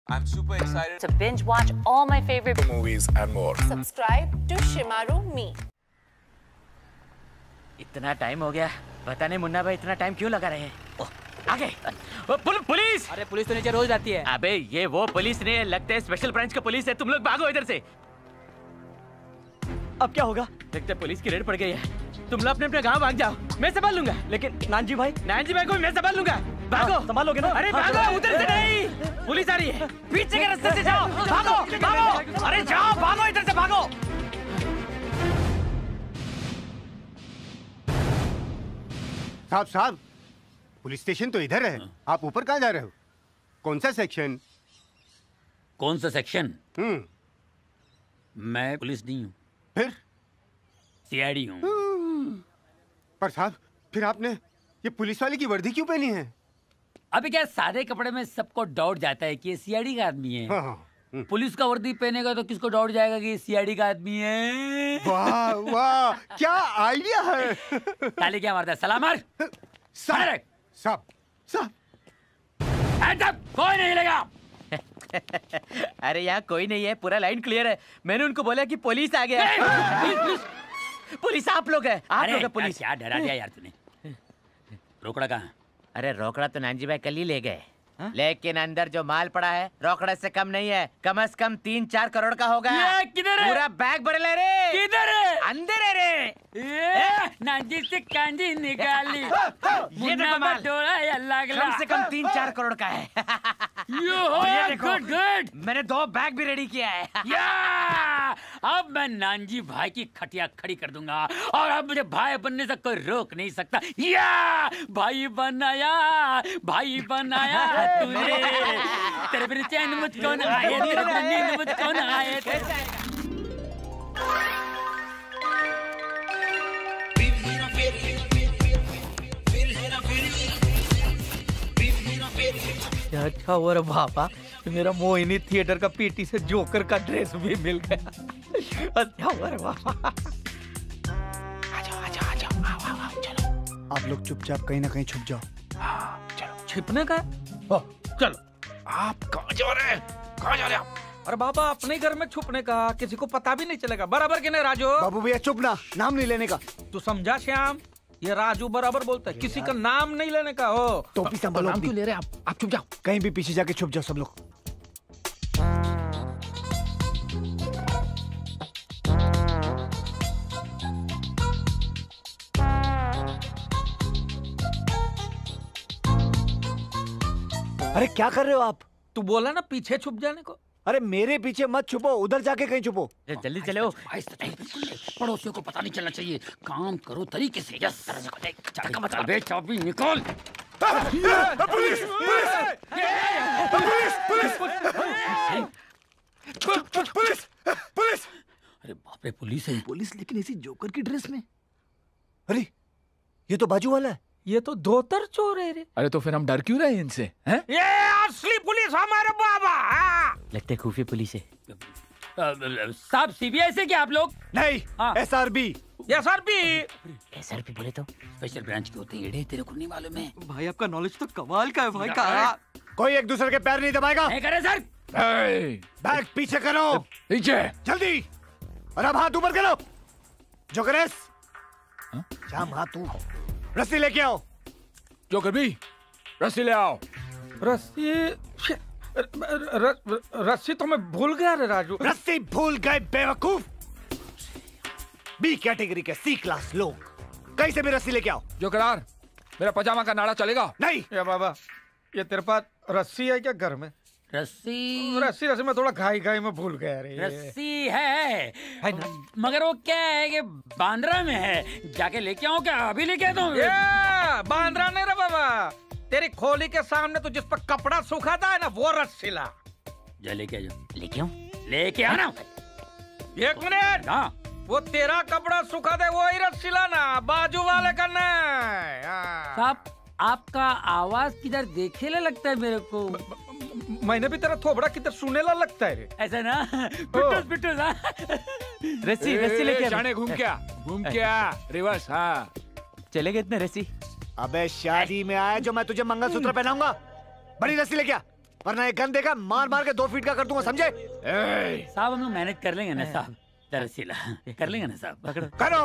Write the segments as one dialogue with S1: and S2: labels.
S1: I'm super excited
S2: to binge watch all my favorite
S3: movies and more.
S4: Subscribe to Shimaru Me.
S5: इतना time हो गया, पता नहीं मुन्ना भाई इतना टाइम क्यों लगा रहे हैं। आगे पुलिस!
S6: अरे पुलिस तो नीचे रोज आती है।
S5: अबे ये वो पुलिस नहीं है, लगता है स्पेशल ब्रांच का पुलिस है। तुम लोग भागो इधर से।
S6: अब क्या होगा?
S5: लगता है पुलिस की रेड पड़ गई है। तुम लोग अपने अपने गांव भाग जाओ, मैं संभाल लूंगा।
S6: लेकिन नानजी भाई
S5: को मैं संभाल लूंगा। भागो,
S6: संभालोगे ना?
S5: अरे भागो, उधर से नहीं, पुलिस आ रही है। पीछे के रास्ते से जाओ, भागो भागो, अरे जाओ भागो, इधर से भागो।
S7: साहब पुलिस स्टेशन तो इधर है, आप ऊपर कहाँ जा रहे हो? कौन सा सेक्शन?
S8: कौन सा सेक्शन? मैं पुलिस नहीं हूँ,
S7: फिर
S8: सीआईडी हूँ।
S7: पर साहब फिर आपने ये पुलिस वाले की वर्दी क्यों पहनी है?
S8: अभी क्या सादे कपड़े में सबको डाउट जाता है कि ये सीआईडी का आदमी है।
S7: हाँ।
S8: पुलिस का वर्दी पहनेगा तो किसको डाउट जाएगा कि ये सीआईडी का आदमी है।
S7: वाह वाह, क्या आइडिया है।
S8: ताली क्या मारता है, सलाम मार।
S7: साहब
S8: कोई नहीं लेगा।
S5: अरे यहाँ कोई नहीं है, पूरा लाइन क्लियर है। मैंने उनको बोला कि पुलिस आ गया। पुलिस आप लोग है, आप लोग है पुलिस।
S8: क्या डरा दिया यार तूने। रोकड़ा कहाँ?
S5: अरे रोकड़ा तो नानजी भाई कल ही ले गए, लेकिन अंदर जो माल पड़ा है रोकड़ा से कम नहीं है, कम से कम 3-4 करोड़ का होगा।
S8: किधर है?
S5: पूरा बैग भर ले रे।
S8: किधर है?
S5: अंदर है रे।
S8: नानजी से कांजी निकाली।
S5: ये देखो माल, कम से कम 3-4 करोड़ का है। ये देखो,
S8: गुड।
S5: मैंने 2 बैग भी रेडी किया है।
S8: अब मैं नानजी भाई की खटिया खड़ी कर दूंगा और अब मुझे भाई बनने से कोई रोक नहीं सकता। भाई बनाया तूने। तेरे बिना चैन मुझको न आए, तेरे बिना नींद मुझको न आए।
S6: अच्छा हुआ रे बाबा, मेरा मोहिनी थिएटर का पीटी से जोकर का ड्रेस भी मिल गया। अच्छा हुआ रे बाबा।
S7: आ जाओ, चलो। आप लोग चुपचाप कहीं ना कहीं छुप जाओ।
S6: चलो। छिपने का? चलो।
S3: आप कहाँ जा रहे हैं? कहाँ जा रहे हैं आप?
S6: अरे बाबा अपने घर में छुपने का, किसी को पता भी नहीं चलेगा। बराबर कि नहीं राजू?
S7: बाबू भैया चुप ना, नाम नहीं लेने का।
S6: तू समझा श्याम? ये राजू बराबर बोलता है, किसी का नाम नहीं लेने का। हो
S7: टोपी संभालो।
S6: नाम क्यों ले रहे हैं आप? चुप जाओ,
S7: कहीं भी पीछे जाके छुप जाओ सब लोग। अरे क्या कर रहे हो आप?
S6: तू बोला ना पीछे छुप जाने को।
S7: अरे मेरे पीछे मत छुपो, उधर जाके कहीं छुपो।
S5: जल्दी चलो।
S8: पड़ोसियों को पता नहीं चलना चाहिए, काम करो तरीके से। यस चाबी निकाल।
S3: पुलिस!
S8: अरे बाप रे, पुलिस है।
S7: पुलिस, लेकिन इसी जोकर की ड्रेस में। अरे ये तो बाजू वाला है।
S6: ये तो धोतर चोर है रे।
S3: अरे तो फिर हम डर क्यों रहे हैं इनसे? हैं?
S6: ये असली पुलिस हमारे बाबा।
S5: लगता है खुफिया पुलिस है।
S8: साहब सीबीआई से क्या आप लोग?
S7: नहीं, एसआरबी।
S5: एसआरबी बोले तो
S8: स्पेशल ब्रांच के होते हैं। तेरे को नहीं मालूम है?
S6: भाई आपका नॉलेज तो कमाल का है भाई। कहा
S7: कोई एक दूसरे के पैर नहीं दबाएगा।
S8: नहीं करे सर।
S7: बैग पीछे करो,
S3: पीछे
S7: जल्दी। और अब हाथ ऊपर करो। जोकरेस, शाम हाथ तू। रस्सी लेके आओ।
S3: जोकर भी रस्सी ले आओ।
S6: रस्सी तो मैं भूल गया रे राजू।
S7: रस्सी भूल गए बेवकूफ। बी कैटेगरी के सी क्लास लोग कहीं से भी रस्सी लेके आओ।
S3: जोकरार, मेरा पजामा का नाड़ा चलेगा?
S7: नहीं।
S6: या बाबा, ये तेरे पास रस्सी है क्या घर में?
S8: रस्सी
S6: मैं थोड़ा घाई में भूल गया रे।
S8: रस्सी है मगर वो क्या है कि बांद्रा में है। जाके लेके आओ क्या? अभी लेके आता हूँ।
S6: बांद्रा नहीं रे बाबा, तेरी खोली के सामने तो जिस पर कपड़ा सुखाता है ना, वो रस्सी ला।
S8: जा लेके आ जाओ।
S5: लेके आना।
S6: एक मिनट।
S8: हाँ,
S6: वो तेरा कपड़ा सुखा दे, वो ही रस्सी लाना, बाजू वाले का नहीं।
S8: साहब आपका आवाज किधर देखेला लगता है मेरे को।
S6: मैंने भी तेरा थोबड़ा किधर सुनेला लगता है रे।
S8: ऐसा ना? पिटूस
S5: रस्सी लेके
S3: जाने घूम क्या रिवर्स। हाँ
S5: चले गए इतने रस्सी।
S7: अबे शादी में आया जो मैं तुझे मंगलसूत्र पहनाऊंगा। बड़ी रस्सी लेके आ। वरना एक गन देगा मार मार के 2 फीट का कर दूंगा, समझे?
S8: साहब हम लोग मैनेज कर लेंगे ना साहब, दरअसल कर लेंगे ना साहब।
S7: करो।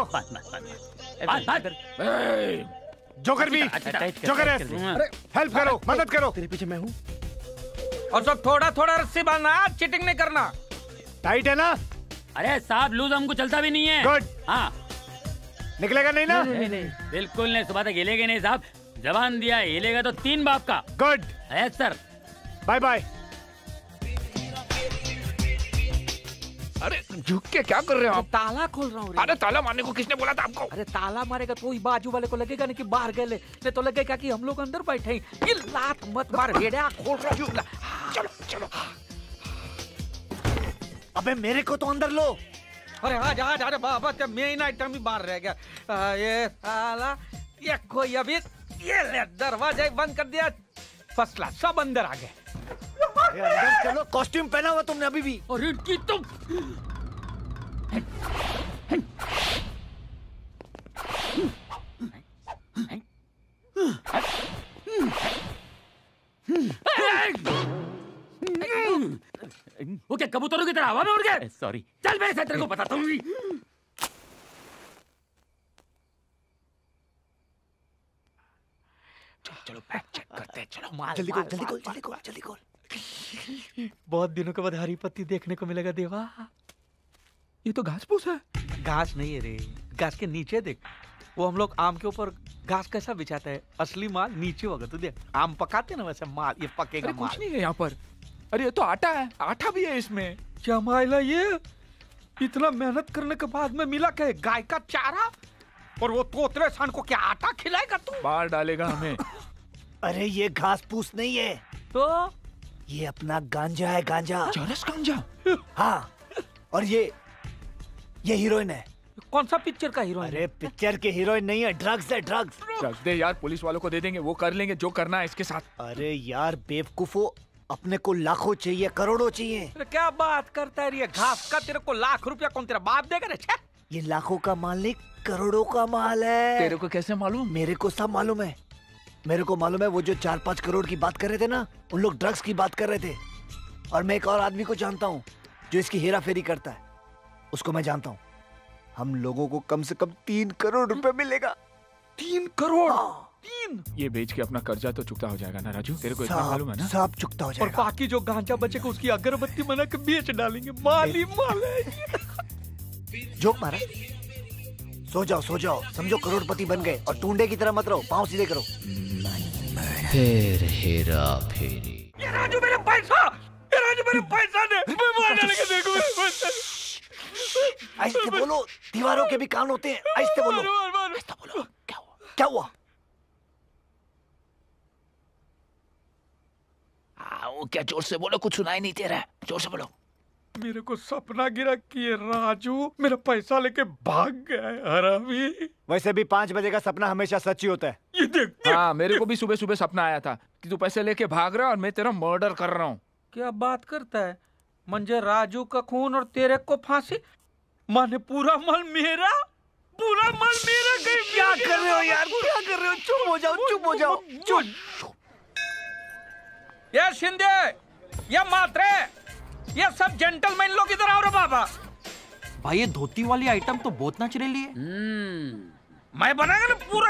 S7: जोकर भी, जोकर हेल्प करो, मदद करो।
S6: तेरे पीछे मैं हूँ। और सब थोड़ा थोड़ा रस्सी बांधना, चीटिंग नहीं करना।
S7: टाइट है ना?
S8: अरे साहब लूज हमको चलता भी नहीं है।
S7: गुड।
S8: हाँ
S7: निकलेगा नहीं ना?
S8: नहीं। बिल्कुल नहीं, सुबह तक हिलेगा नहीं साहब, जबान दिया हिलेगा तो 3 बाप का।
S7: Good.
S8: Yes sir.
S7: Bye bye.
S3: अरे झुक के क्या कर रहे हो आप?
S6: ताला खोल रहा हूँ।
S3: अरे ताला मारने को किसने बोला था आपको?
S6: अरे ताला मारेगा तो बाजू वाले को लगेगा नहीं कि बाहर गए, नहीं तो लगेगा कि हम लोग अंदर बैठे हैं। ये लात मत मार भेड़िया, खोल रहा हूँ।
S3: चलो चलो।
S7: अबे मेरे को तो अंदर लो।
S6: अरे आज आज अरे बाबा जब मेन आइटम ही बाहर रह गया। ये साला ये कोई अभी ये ले दरवाजा बंद कर दिया। फर्स्ट क्लास, सब अंदर आ गए।
S7: अंदर चलो, कॉस्ट्यूम पहना हुआ तुमने अभी भी।
S8: और इनकी तुम वो क्या कबूतरों की तरह हवा में उड़ गए?
S6: सॉरी।
S8: चल मैं तेरे को बताता हूँ।
S3: चलो बैग चेक करते हैं। चलो
S7: जल्दी खोल, जल्दी खोल, जल्दी खोल, जल्दी खोल।
S6: बहुत दिनों के बाद हरी पत्ती देखने को मिलेगा देवा।
S3: ये तो घास फूस है।
S6: घास नहीं है रे, घास के नीचे देख। वो हम लोग आम के ऊपर घास कैसा बिछाते हैं, असली माल नीचे होगा। तू देख, आम पकाते ना वैसे माल ये पकेगा।
S3: अरे कुछ नहीं है यहाँ पर। अरे ये तो आटा है, आटा भी है इसमें।
S6: क्या मायला ये? इतना मेहनत करने के बाद में मिला क्या? गाय का चारा और वो तोतरे सान को क्या आटा खिलाएगा तू?
S3: बाहर डालेगा हमें।
S7: अरे ये घास फूस नहीं है,
S6: तो
S7: ये अपना गांजा है, गांजा।
S3: चरस गांजा।
S7: हाँ, और ये हीरोइन है।
S6: कौन सा पिक्चर का हीरोइन?
S7: अरे पिक्चर के हीरोइन नहीं है, ड्रग्स है, ड्रग्स।
S3: रख दे यार, पुलिस वालों को दे देंगे, वो कर लेंगे जो करना है इसके साथ।
S7: अरे यार बेवकूफो, अपने को लाखों चाहिए, करोड़ों चाहिए।
S6: अरे क्या बात करता है ये? घास का तेरे को लाख रुपया कौन तेरा बाप देगा रे? छे!
S7: ये लाखों का माल नहीं, करोड़ों का माल है।
S3: तेरे को कैसे मालूम?
S7: मेरे को सब मालूम है। मेरे को मालूम है, वो जो 4-5 करोड़ की बात कर रहे थे ना, उन लोग ड्रग्स की बात कर रहे थे। और मैं एक और आदमी को जानता हूँ जो इसकी हेरा फेरी करता है, उसको मैं जानता हूँ। हम लोगों को कम से कम 3 करोड़ रुपए मिलेगा।
S3: 3 करोड़?
S6: 3?
S3: ये बेच के अपना कर्जा तो चुकता हो जाएगा ना राजू? तेरे को इतना मालूम है ना?
S7: सब चुकता हो
S6: और
S7: जाएगा।
S6: बाकी जो गांजा बचेगा उसकी अगरबत्ती बना के बेच डालेंगे। माल ही माल है।
S7: जोक मारा। सो जाओ, सो जाओ, समझो करोड़पति बन गए। और टूंडे की तरह मत रहो, पाँव सीधे करो।
S1: फिर हेरा फेरी।
S6: ये राजू मेरे पैसा, ये राजू मेरे पैसा दे। मैं मार डालेंगे तेरे को, मेरे पैसा।
S7: ऐसे बोलो, दीवारों के भी कान होते हैं। ऐसे बोलो, ऐसे बोलो। क्या हुआ? क्या हुआ?
S3: वो क्या जोर से बोलो, कुछ सुनाई नहीं दे रहा है, जोर से बोलो।
S6: मेरे को सपना गिरा कि ये राजू मेरा पैसा लेके भाग गया है, हरामी।
S7: वैसे भी 5 बजे का सपना हमेशा सच ही होता है।
S6: ये देख।
S3: हाँ, मेरे को भी सुबह सुबह सपना आया था कि तू पैसे लेके भाग रहा है और मैं तेरा मर्डर कर रहा हूँ।
S6: क्या बात करता है? मंजे राजू का खून और तेरे को फांसी? माने पूरा माल मेरा, पूरा माल मेरा।
S7: क्या कर रहे हो यार? क्या कर रहे हो? चुप हो जाओ, चुप हो जाओ, चुप।
S6: ये शिंदे, ये मात्रे, ये सब जेंटलमैन लोग इधर आओ रे बाबा।
S1: भाई ये धोती वाली आइटम तो बहुत नेचुरली है।
S6: मैं बनाएगा ना पूरा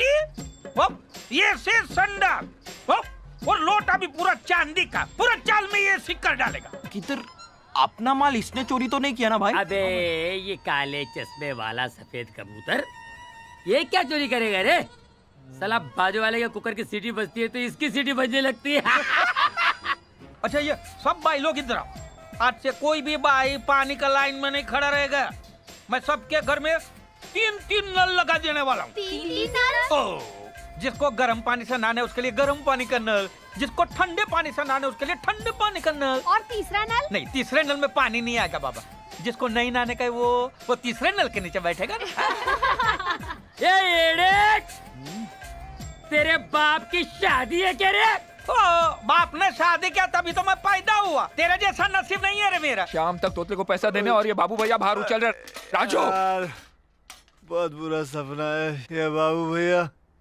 S6: ये संडा, और लोटा भी पूरा चांदी का, पूरा चाल में ये सिक्कर डालेगा।
S1: किधर अपना माल इसने चोरी तो नहीं किया ना भाई?
S8: अबे ये काले चश्मे वाला सफेद कबूतर ये क्या चोरी करेगा रे? साला बाजू वाले के कुकर की सीटी बजती है तो इसकी सीटी बजने लगती है।
S6: अच्छा ये सब भाई लोग इधर आओ। आज से कोई भी भाई पानी का लाइन में नहीं खड़ा रहेगा। मैं सबके घर में 3-3 नल लगा देने वाला हूँ।
S2: 3 नल?
S6: जिसको गर्म पानी से नहाने उसके लिए गर्म पानी का नल, जिसको ठंडे पानी से नहाने उसके लिए ठंडे पानी का नल।
S2: और तीसरा नल?
S6: नहीं, तीसरे नल में पानी नहीं आएगा बाबा। जिसको नहीं नहाने का है वो तीसरे नल के नीचे बैठेगा ना।
S8: ये तेरे बाप की शादी है क्या रे?
S6: बाप ने शादी किया तभी तो मैं पैदा हुआ। तेरे जैसा नसीब नहीं है रे मेरा।
S3: शाम तक तोतले को पैसा देने और ये बाबू भैया बाहर उछल रहे। राजू,
S7: यार बहुत बुरा सपना है ये बाबू भैया।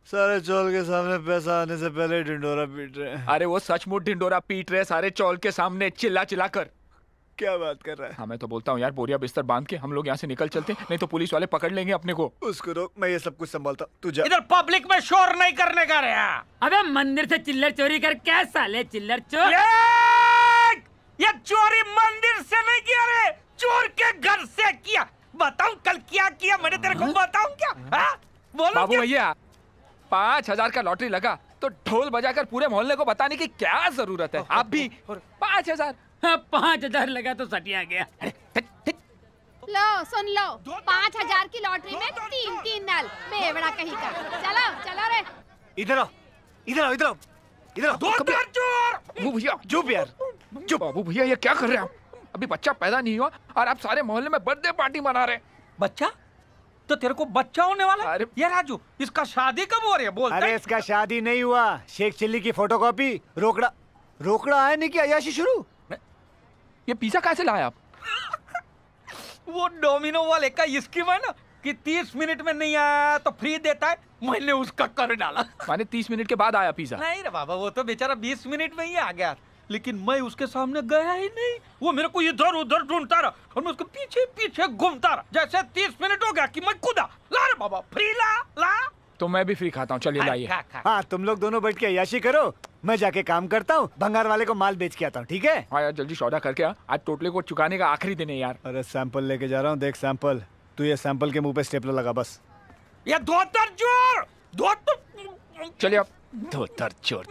S7: सारे चौल के सामने पैसा आने से पहले ढिंडोरा पीट रहे हैं।
S3: अरे वो सचमुच ढिंडोरा पीट रहे सारे चौल के सामने चिल्ला चिल्ला कर।
S7: क्या बात कर रहा है?
S3: हाँ मैं तो बोलता हूँ यार, बोरिया बिस्तर बांध के हम लोग यहाँ से निकल चलते, नहीं तो पुलिस वाले पकड़ लेंगे अपने को।
S7: उसको रोक, मैं ये सब कुछ संभालता। तू जा।
S6: इधर पब्लिक में शोर नहीं करने का रे।
S8: अबे मंदिर से चिल्लर चोरी कर क्या साले चिल्लर चोर।
S6: ये चोरी मंदिर से नहीं किया रे, चोर के घर से किया। बताऊं कल क्या किया मैंने तेरे को, बताऊं क्या? बोलो
S3: बाबू
S6: क्या?
S3: भैया 5,000 का लॉटरी लगा तो ढोल बजाकर पूरे मोहल्ले को बताने की क्या जरूरत है? आप भी 5,000।
S8: 5,000 लगा तो सटिया गया।
S2: लो सुन लो, 5,000 की लॉटरी में 3 नल बेवड़ा कहीं का। चलो चलो रे।
S7: इधर आओ, इधर आओ, इधर आओ, इधर आओ।
S6: चोर
S3: बाबू भैया
S7: चुप यार।
S3: जो बाबू भैया ये क्या कर रहे हैं आप? अभी बच्चा पैदा नहीं हुआ और आप सारे मोहल्ले में बर्थडे पार्टी मना रहे हैं।
S6: बच्चा तो तेरे को बच्चा होने वाला है?
S3: अरे
S6: ये राजू, इसका शादी कब हो रही है? बोलता
S7: अरे
S6: है।
S7: इसका शादी नहीं हुआ, शेख चिल्ली की फोटोकॉपी। रोकड़ा रोकड़ा है नहीं कि अयाशी शुरू।
S3: ये पिज्जा कैसे लाए आप?
S6: वो डोमिनो वाले का स्कीम है ना कि 30 मिनट में नहीं आया तो फ्री देता है, मैंने उसका कर डाला।
S3: मैंने 30 मिनट के बाद आया पिज्जा।
S6: नहीं रे बाबा, वो तो बेचारा 20 मिनट में ही आ गया, लेकिन मैं उसके सामने गया ही नहीं। वो मेरे को इधर उधर ढूंढता रहा और मैं उसके पीछे पीछे घूमता रहा। जैसे 30 मिनट हो गया कि मैं कूदा। ला रे बाबा, फ्री ला।
S3: तो मैं भी फ्री खाता हूँ, चलिए लाइए।
S6: खा।
S7: हाँ तुम लोग दोनों बैठ के अयाशी करो, मैं जाके काम करता हूँ, भंगार वाले को माल बेच के आता हूँ। ठीक है?
S3: हाँ यार जल्दी सौदा करके आ, आज टोटले को चुकाने का आखिरी दिन है यार।
S7: अरे सैंपल लेके जा रहा हूँ, देख सैंपल। तू ये सैंपल के मुंह पे स्टेपलर लगा बस।
S6: ये धोतर चोर, धोतर।
S3: चलिए आप। धोतर चोर।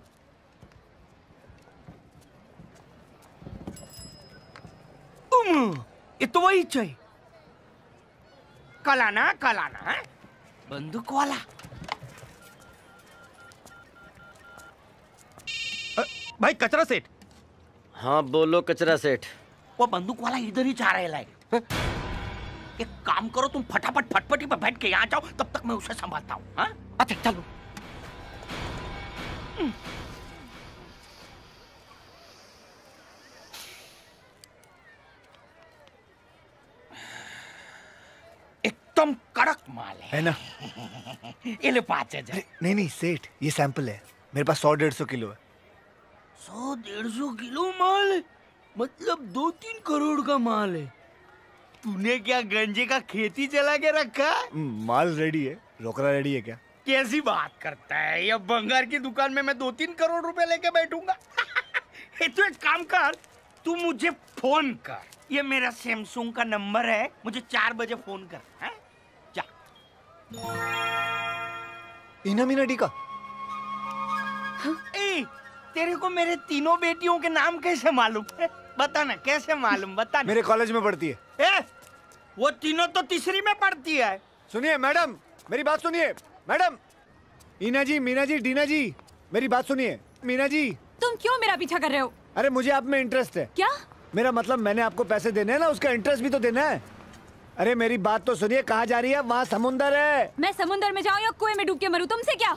S6: ये तो वही चाहिए। कलाना है? बंदूक वाला। भाई कचरा सेठ।
S9: हाँ बोलो कचरा सेठ।
S5: वो बंदूक वाला इधर ही जा रहे है। एक काम करो, तुम फटाफट फटफटी पे बैठ के यहाँ जाओ, तब तक मैं उसे संभालता हूँ। हाँ? अच्छा चलो। एकदम कड़क माल
S7: है ना?
S5: ये ले 5,000।
S7: नहीं सेठ, ये सैंपल है, मेरे पास 100-150 किलो है।
S5: 100-150 किलो माल है? मतलब 2-3 करोड़ का माल है। तूने क्या गंजे का खेती चला के रखा?
S7: माल रेडी है, रोकड़ा रेडी है क्या?
S5: कैसी बात करता है? ये बंगार की दुकान में मैं 2-3 करोड़ रुपए लेके बैठूंगा। तो एक काम कर, तू मुझे फोन कर। ये मेरा सैमसंग का नंबर है, मुझे 4 बजे फोन कर। है? जा।
S7: इना मीना डी का।
S5: ए, तेरे को मेरे तीनों बेटियों के नाम कैसे मालूम है? बता ना, कैसे मालूम? बता ना।
S7: मेरे कॉलेज में पढ़ती है।
S5: वो तीनों तो तीसरी में पढ़ती है।
S7: सुनिए मैडम, मेरी बात सुनिए मैडम। ईना जी, मीना जी, डीना जी, मेरी बात सुनिए। मीना जी,
S2: तुम क्यों मेरा पीछा कर रहे हो?
S7: अरे मुझे आप में इंटरेस्ट है।
S2: क्या?
S7: मेरा मतलब मैंने आपको पैसे देने हैं ना, उसका इंटरेस्ट भी तो देना है। अरे मेरी बात तो सुनिए, कहाँ जा रही है? वहाँ समुंदर है।
S2: मैं समुंदर में जाऊं या कुएं में डूब के मरूं, तुमसे क्या?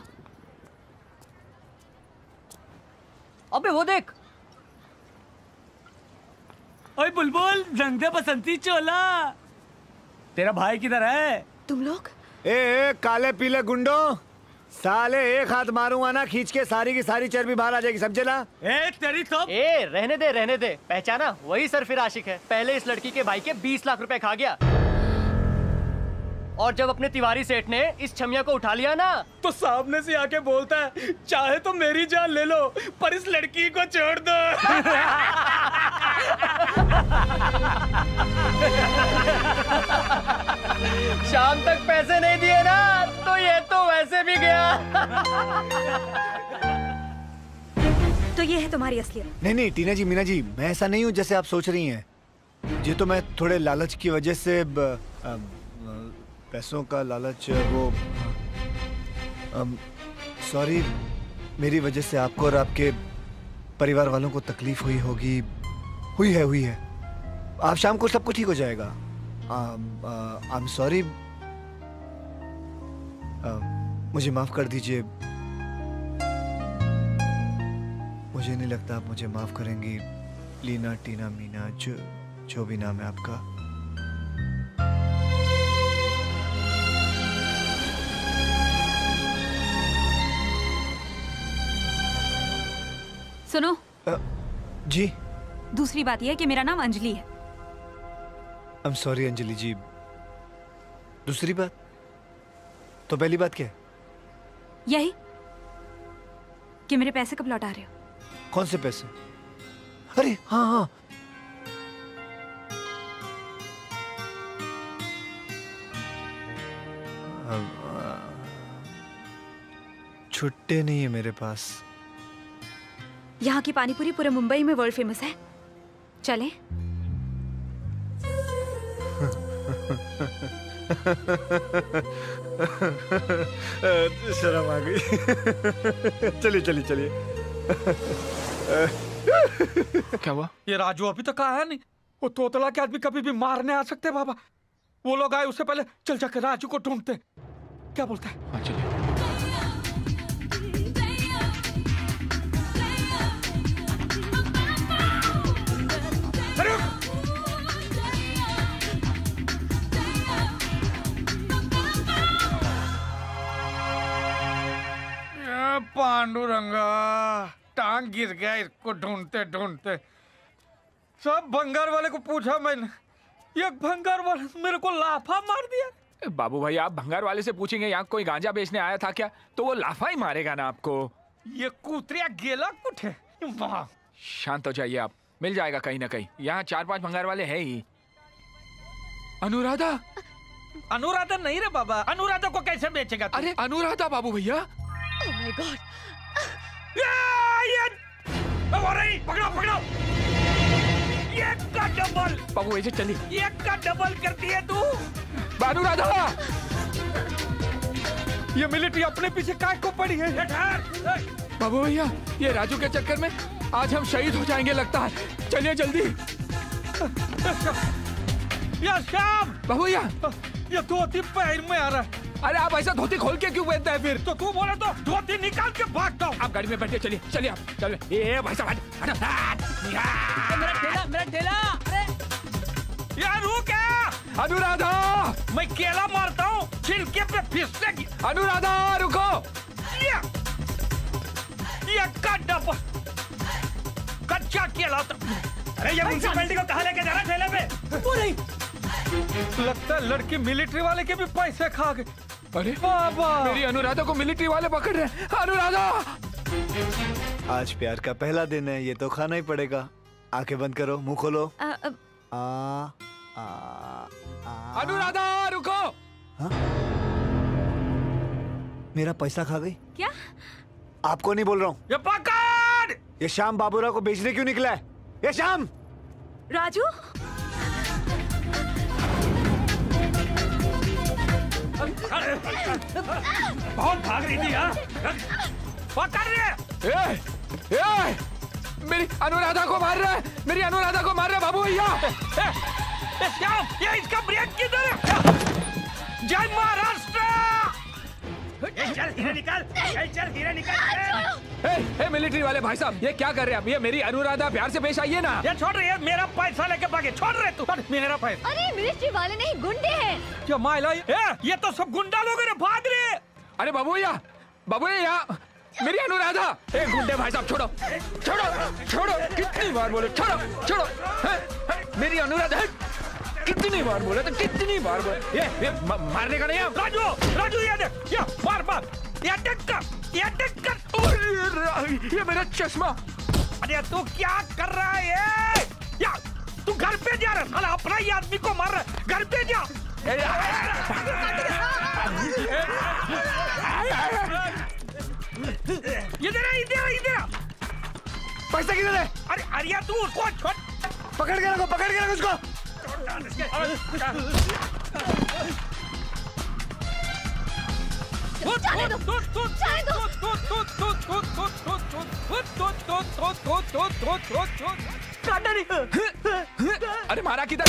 S5: अबे वो देख।
S8: ओए बुलबुल, रंग दे बसंती चोला। तेरा भाई किधर है?
S2: तुम लोग?
S7: ए काले पीले गुंडो, साले एक हाथ मारूंगा ना, खींच के सारी की सारी चर्बी बाहर आ जाएगी, समझे ना?
S8: ए तेरी तो।
S9: ए रहने दे, पहचाना? वही सर फिर आशिक है, पहले इस लड़की के भाई के 20 लाख रुपए खा गया। और जब अपने तिवारी सेठ ने इस छमिया को उठा लिया ना,
S8: तो सामने से आके बोलता है, चाहे तो मेरी जान ले लो पर इस लड़की को छोड़ दो।
S9: शाम तक पैसे नहीं दिए ना तो ये तो वैसे भी गया।
S2: तो ये है तुम्हारी असलियत?
S7: नहीं टीना जी, मीना जी, मैं ऐसा नहीं हूँ जैसे आप सोच रही हैं। ये तो मैं थोड़े लालच की वजह से पैसों का लालच, वो सॉरी, मेरी वजह से आपको और आपके परिवार वालों को तकलीफ हुई होगी। हुई है। आप शाम को सब कुछ ठीक हो जाएगा। आई एम सॉरी, मुझे माफ कर दीजिए। मुझे नहीं लगता आप मुझे माफ करेंगी। लीना, टीना, मीना, जो भी नाम है आपका।
S10: सुनो,
S7: जी।
S10: दूसरी बात यह है कि मेरा नाम अंजलि है।
S7: I am sorry Anjali ji. दूसरी बात? तो पहली बात क्या है?
S10: यही कि मेरे पैसे कब लौटा रहे हो?
S7: कौन से पैसे? अरे हाँ हाँ, छुट्टे नहीं है मेरे पास।
S10: यहाँ की पानीपुरी पूरे मुंबई में वर्ल्ड फेमस है, चलें?
S7: शर्म आ गई। चलिए चलिए चलिए।
S3: क्या हुआ?
S6: ये राजू अभी तक आया नहीं। वो तोतला के आदमी कभी भी मारने आ सकते बाबा। वो लोग आए उससे पहले चल जाके राजू को ढूंढते। क्या बोलता है?
S3: हाँ चलिए।
S6: पांडुरंगा, टांग गिर गया इसको ढूंढते ढूंढते। सब भंगार वाले को पूछा मैंने, ये भंगार वाले मेरे को लाफा मार दिया।
S3: बाबू भाई, आप भंगार वाले से पूछेंगे यहाँ कोई गांजा बेचने आया था क्या, तो वो लाफा ही मारेगा ना आपको।
S6: ये कुतरिया गेला कुठे?
S3: शांत हो जाइए आप, मिल जाएगा कहीं ना कहीं। यहाँ 4-5 भंगार वाले हैं ही। अनुराधा?
S6: अनुराधा नहीं रे बाबा, अनुराधा को कैसे बेचेगा तू?
S3: अरे अनुराधा बाबू भैया।
S2: Oh my God!
S6: पकड़ो पकड़ो, एक का डबल।
S3: बाबू ऐसे चलिए।
S6: एक का डबल कर दिए तू।
S3: अनुराधा,
S6: ये मिलिट्री अपने पीछे काय को पड़ी है?
S3: बाबू भैया, ये राजू के चक्कर में आज हम शहीद हो जाएंगे लगता है। चलिए जल्दी।
S6: या श्याम
S3: बाबू भैया,
S6: ये धोती पैर में आ रहा है।
S3: अरे आप ऐसा धोती खोल के क्यों पहनते हैं फिर?
S6: तो तू बोले तो धोती निकाल के भागता हूँ।
S3: आप गाड़ी में बैठिए, चलिए चलिए आप चलिए। ये भाई साहब
S8: मेरा ठेला, मेरा ठेला।
S6: यार रुक क्या?
S3: अनुराधा,
S6: मैं केला मारता हूँ छिलके पे फिसले की।
S3: अनुराधा रुको।
S6: ये का डब्बा कच्चा केला तो। अरे ये म्युनिसिपैलिटी को कहाँ लेके जा रहा ठेले पे? वो नहीं, लगता है लड़की मिलिट्री वाले के भी पैसे खा गए।
S3: अरे
S6: बाबा,
S3: मेरी अनुराधा को मिलिट्री वाले पकड़ रहे हैं। अनुराधा,
S7: आज प्यार का पहला दिन है, ये तो खाना ही पड़ेगा। आंखें बंद करो, मुंह खोलो।
S3: अनुराधा रुको।
S7: हाँ? मेरा पैसा खा गई?
S10: क्या?
S7: आपको नहीं बोल रहा हूँ।
S6: ये पकड़!
S7: ये श्याम बाबूराव को बेचने क्यों निकला है? ये श्याम!
S10: राजू?
S6: बहुत भाग रही थी। पकड़ रहे।
S3: मेरी अनुराधा को मार रहा है, मेरी अनुराधा को मार रहा है बाबू भैया।
S6: श्याम, ये इसका ब्रेक किधर है? जय महाराष्ट्र! चल हीरा निकाल, चल हीरा निकाल।
S3: मिलिट्री वाले भाई साहब, ये क्या कर रहे हैं आप? ये मेरी अनुराधा, प्यार से पेश आइए ना।
S6: ये छोड़ रही है, मेरा पैसा लेके भागे। छोड़ रहे तू मेरा पैसा।
S2: अरे मिलिट्री वाले नहीं, गुंडे हैं।
S6: क्या माइला, ये तो सब गुंडा लोग हैं, भाग रहे।
S3: अरे बाबू भैया, बाबू भैया, मेरी अनुराधा। गुंडे भाई साहब, छोड़ो छोड़ो छोड़ो, कितनी बार बोले छोड़ो छोड़ो। मेरी अनुराधा, कितनी बार बोले तो कितनी बार बोले। ये मारने का नहीं है।
S6: राजू, राजू ये देख, ये मार मार, ये टक्कर, ये टक्कर।
S3: ये मेरा चश्मा।
S6: अरे तू क्या कर रहा है? या तू घर पे जा रहा है, साला अपना ही आदमी को मार रहा है। घर पे जा। इधर इधर
S7: पैसा किधर है?
S6: अरे अरिया तू उसको छोड़।
S7: पकड़ के रखो, पकड़ के रखो उसको।
S3: अरे मारा किधर?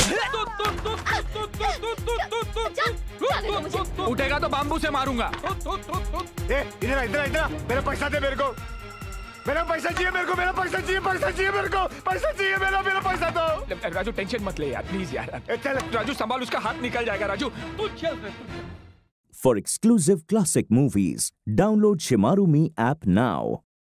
S3: उठेगा तो बाम्बू से मारूंगा।
S7: इधर इधर इधर, मेरा पैसा दे मेरे को। मेरा पैसा चाहिए मेरे को, मेरा पैसा चाहिए, पैसा चाहिए मेरे को, पैसा चाहिए मेरा, मेरा पैसा दो।
S3: राजू टेंशन मत ले यार, प्लीज यार।
S7: चल
S3: राजू संभाल, उसका हाथ निकल जाएगा। राजू
S6: तू चल।
S11: For exclusive classic movies, download Shimaru Me app now.